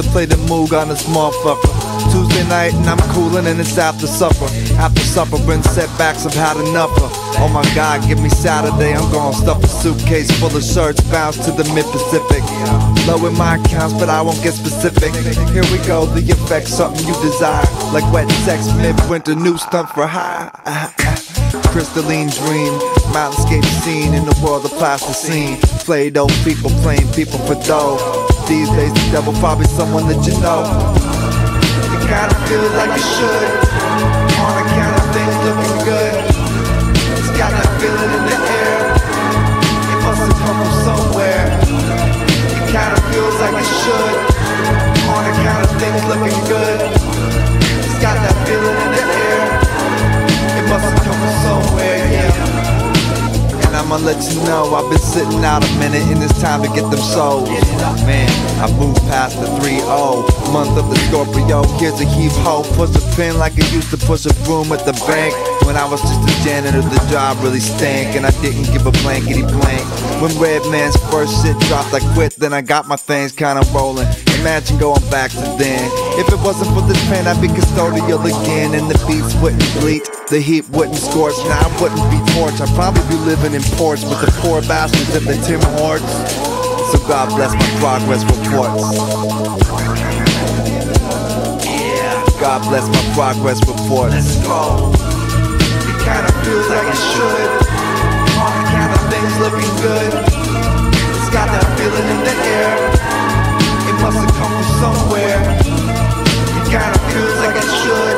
play the moog on this motherfucker. Tuesday night and I'm coolin' and it's after supper. After supper brings setbacks, I've had enough of. Oh my God, give me Saturday, I'm gonna stuff a suitcase full of shirts, bounce to the mid-Pacific. Low in my accounts, but I won't get specific. Here we go, the effect, something you desire. Like wet sex, midwinter, new stunt for hire. Crystalline dream, mountainscape scene in the world of plasticine. Play-Doh people playing people for dough. These days the devil probably someone that you know. You gotta feel it like you should, on account of things looking good. It's got that feeling in the air, it must have come from somewhere. It kinda feels like it should, on account of things looking good. It's got that feeling in the air, it must have come from somewhere, yeah. And I'ma let you know, I've been sitting out a minute and it's time to get them souls. Man, I moved past the 3-0, month of the Scorpio, here's a heave-ho. Push a pin like I used to push a broom at the bank. When I was just a janitor, the job really stank, and I didn't give a blankety blank. When Redman's first shit dropped, I quit, then I got my things kinda rolling. Imagine going back to then. If it wasn't for this pen, I'd be custodial again, and the beats wouldn't bleach, the heat wouldn't scorch. Now I wouldn't be torched, I'd probably be living in porch with the poor bastards at the Tim Hortons. So God bless my progress reports. God bless my progress reports. Let's go. It kinda feels like it should, on account of things looking good. It's got that feeling in the air, it must have come from somewhere. It kinda feels like it should,